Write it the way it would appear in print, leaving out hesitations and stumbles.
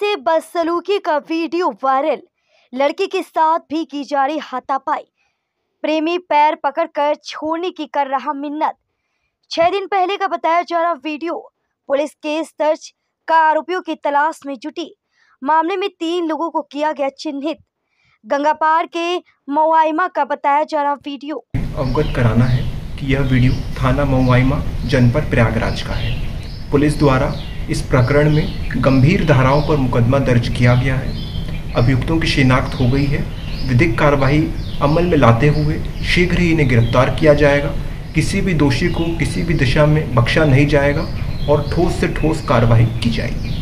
से बदसलूकी का वीडियो वायरल। लड़की के साथ भी की जा रही हाथापाई। प्रेमी पैर पकड़कर छोड़ने की कर रहा मिन्नत। 6 दिन पहले का बताया जा रहा वीडियो। पुलिस केस दर्ज का आरोपियों की तलाश में जुटी। मामले में 3 लोगों को किया गया चिन्हित। गंगापार के मऊआइमा का बताया जा रहा वीडियो। अवगत कराना है कि यह वीडियो थाना मऊआइमा जनपद प्रयागराज का है। पुलिस द्वारा इस प्रकरण में गंभीर धाराओं पर मुकदमा दर्ज किया गया है। अभियुक्तों की शिनाख्त हो गई है। विधिक कार्रवाई अमल में लाते हुए शीघ्र ही इन्हें गिरफ्तार किया जाएगा। किसी भी दोषी को किसी भी दिशा में बख्शा नहीं जाएगा और ठोस से ठोस कार्रवाई की जाएगी।